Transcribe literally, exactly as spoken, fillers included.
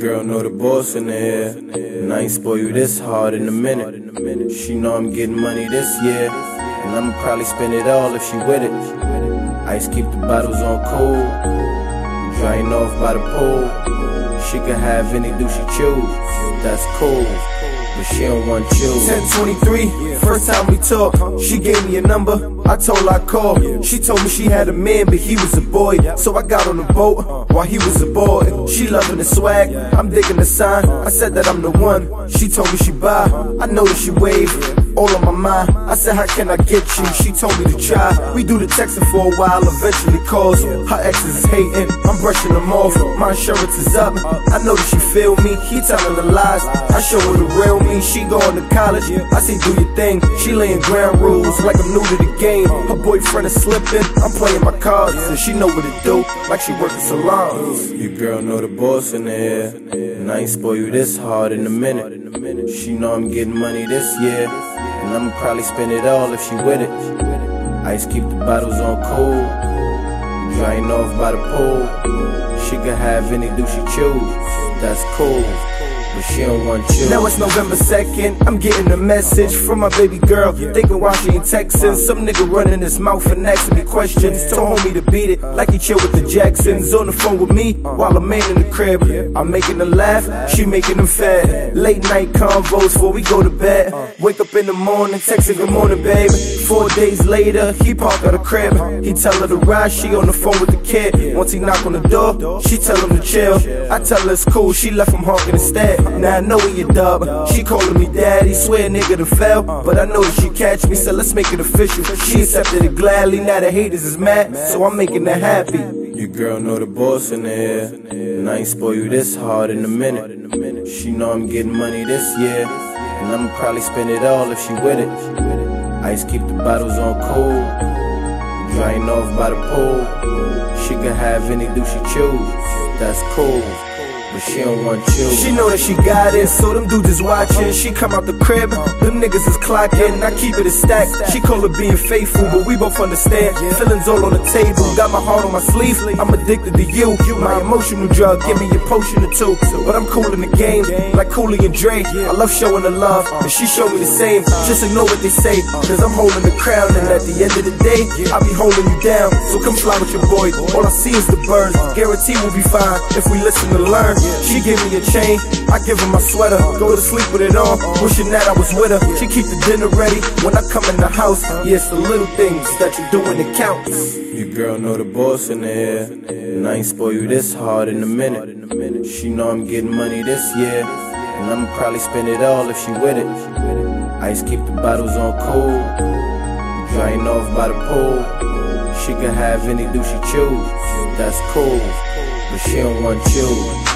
girl know the boss in the air, and I ain't spoil you this hard in a minute. She know I'm getting money this year, and I'ma probably spend it all if she with it. Ice keep the bottles on cool, drying off by the pool. She can have any do she choose, that's cool, but she don't want you. ten twenty-three, first time we talked, she gave me a number, I told her I'd call. She told me she had a man, but he was a boy. So I got on the boat while he was aboard. She loving the swag, I'm digging the sign. I said that I'm the one, she told me she buy. I know that she wave, all on my mind. I said, how can I get you? She told me to try. We do the texting for a while, eventually calls. Her exes is hating, I'm brushing them off. My insurance is up, I know that she feel me. He telling the lies, I show her the real me. She going to college, I say do your thing. She laying ground rules like I'm new to the game. Her boyfriend is slipping, I'm playing my cards, and she know what it do, like she working salons. Your girl know the boss in the air, and I ain't spoil you this hard in a minute. She know I'm getting money this year, and I'ma probably spend it all if she with it. Ice keep the bottles on cool, drying off by the pool. She can have any do she choose, that's cool, but she don't want you. Now it's November second, I'm getting a message from my baby girl, thinking why she ain't texting. Some nigga running his mouth and asking me questions. Told homie to beat it, like he chill with the Jacksons. On the phone with me, while I'm in the crib. I'm making her laugh, she making them fat. Late night convos before we go to bed. Wake up in the morning, texting good morning babe. Four days later, he parked at the crib. He tell her to ride, she on the phone with the kid. Once he knock on the door, she tell him to chill. I tell her it's cool, she left him honking instead. Now I know he a dub, she calling me daddy. Swear nigga done fell, but I know that she catch me, so let's make it official. She accepted it gladly, now the haters is mad, so I'm making her happy. Your girl know the boss in the air, and I ain't spoil you this hard in a minute. She know I'm getting money this year, and I'ma probably spend it all if she with it. Ice keep the bottles on cool, drying off by the pool. She can have any do she choose, that's cool, but she don't want you. She know that she got it, so them dudes is watching. She come out the crib, them niggas is clocking. I keep it a stack, she call it being faithful, but we both understand. Feelings all on the table, got my heart on my sleeve. I'm addicted to you, my emotional drug. Give me a potion or two, but I'm cool in the game, like Cooley and Dre. I love showing the love, and she show me the same. Just ignore what they say, cause I'm holding the crown, and at the end of the day, I'll be holding you down. So come fly with your boy, all I see is the birds. Guarantee we'll be fine if we listen to learn. She give me a chain, I give her my sweater. Go to sleep with it on, wishing that I was with her. She keep the dinner ready when I come in the house. Yeah, it's the little things that you're doing that counts. Your girl know the boss in the air, and I ain't spoil you this hard in a minute. She know I'm getting money this year, and I'ma probably spend it all if she with it. Ice keep the bottles on cool, drying off by the pool. She can have any do she choose, that's cool, but she don't want you.